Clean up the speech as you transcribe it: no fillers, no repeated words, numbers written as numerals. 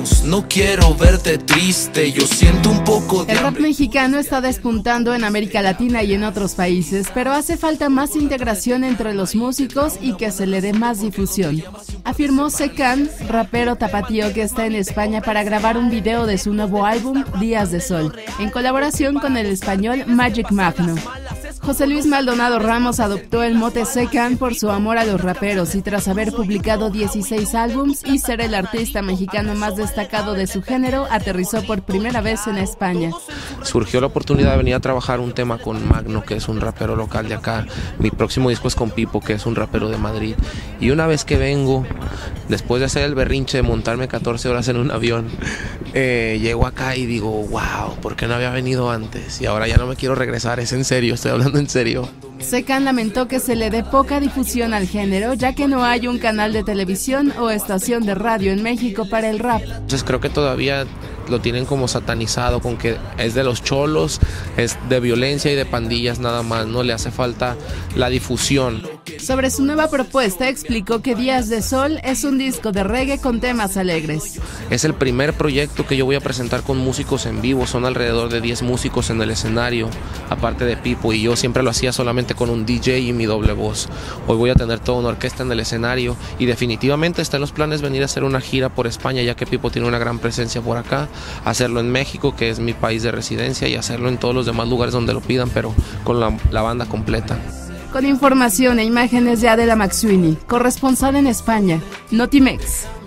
vamos, no quiero verte triste, yo siento un poco de... El rap mexicano está despuntando en América Latina y en otros países, pero hace falta más integración entre los músicos y que se le dé más difusión, afirmó Secan, rapero tapatío que está en España para grabar un video de su nuevo álbum Días de Sol, en colaboración con el español Magic Magno. José Luis Maldonado Ramos adoptó el mote Secan por su amor a los raperos y tras haber publicado 16 álbums y ser el artista mexicano más destacado de su género, aterrizó por primera vez en España. Surgió la oportunidad de venir a trabajar un tema con Magno, que es un rapero local de acá. Mi próximo disco es con Pipo, que es un rapero de Madrid. Y una vez que vengo, después de hacer el berrinche de montarme 14 horas en un avión, llego acá y digo, wow, ¿por qué no había venido antes? Y ahora ya no me quiero regresar, es en serio, estoy hablando en serio. Secan lamentó que se le dé poca difusión al género, ya que no hay un canal de televisión o estación de radio en México para el rap. Entonces creo que todavía lo tienen como satanizado, con que es de los cholos, es de violencia y de pandillas nada más, no le hace falta la difusión. Sobre su nueva propuesta explicó que Días de Sol es un disco de reggae con temas alegres. Es el primer proyecto que yo voy a presentar con músicos en vivo, son alrededor de 10 músicos en el escenario, aparte de Pipo, y yo siempre lo hacía solamente con un DJ y mi doble voz. Hoy voy a tener toda una orquesta en el escenario y definitivamente está en los planes venir a hacer una gira por España, ya que Pipo tiene una gran presencia por acá, hacerlo en México, que es mi país de residencia, y hacerlo en todos los demás lugares donde lo pidan, pero con la banda completa. Con información e imágenes de Adela McSweeney, corresponsal en España, Notimex.